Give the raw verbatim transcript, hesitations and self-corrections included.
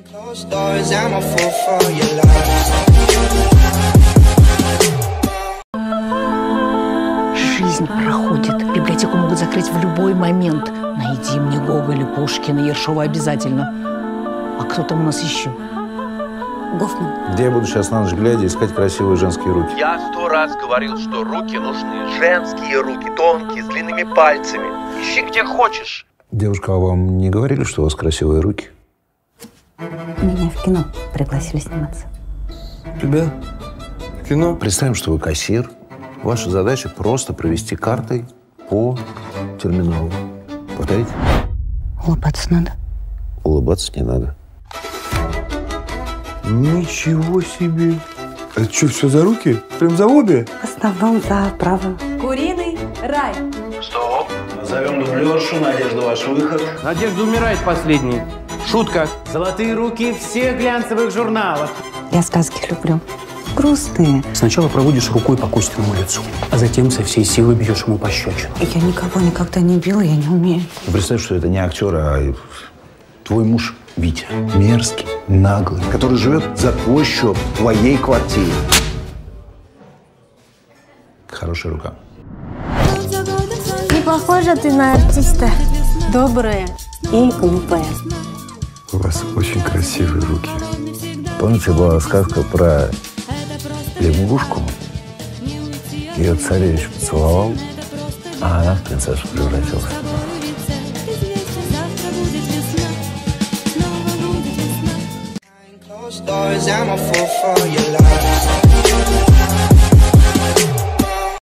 Жизнь проходит. Библиотеку могут закрыть в любой момент. Найди мне Гоголя, Пушкина, Ершова обязательно. А кто там у нас еще? Гофман. Где я буду сейчас на ночь глядя искать красивые женские руки? Я сто раз говорил, что руки нужны. Женские руки, тонкие, с длинными пальцами. Ищи где хочешь. Девушка, а вам не говорили, что у вас красивые руки? Меня в кино пригласили сниматься. Тебя? В кино? Представим, что вы кассир. Ваша задача просто провести картой по терминалу. Повторите? Улыбаться надо. Улыбаться не надо. Ничего себе! Это что, все за руки? Прям за обе? В основном за правую. Куриный рай. Стоп. Назовем дублершу. Надежда, ваш выход. Надежда умирает последней. Шутка. Золотые руки всех глянцевых журналов. Я сказки люблю. Грустные. Сначала проводишь рукой по Костиному лицу, а затем со всей силы бьешь ему пощечину. Я никого никогда не била, я не умею. Представь, что это не актер, а твой муж Витя. Мерзкий, наглый, который живет за твой счет в твоей квартире. Хорошая рука. Не похожа ты на артиста. Добрая и глупая. У вас очень красивые руки. Помните, была сказка про лягушку? Ее царевич поцеловал, а она в принцессу превратилась. I'm a fool for your love.